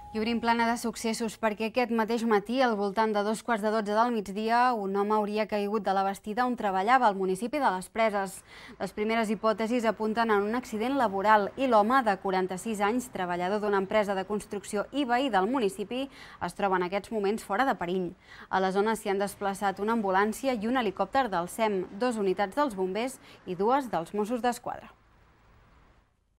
I obrim plana de successos perquè aquest mateix matí, al voltant de 2:15 del migdia, un home hauria caigut de la bastida on treballava al municipi de les Preses. Les primeres hipòtesis apunten a un accident laboral i l'home, de 46 anys, treballador d'una empresa de construcció i veí del municipi, es troba en aquests moments fora de perill. A la zona s'hi han desplaçat una ambulància i un helicòpter del SEM, 2 unitats dels bombers i 2 dels Mossos d'Esquadra.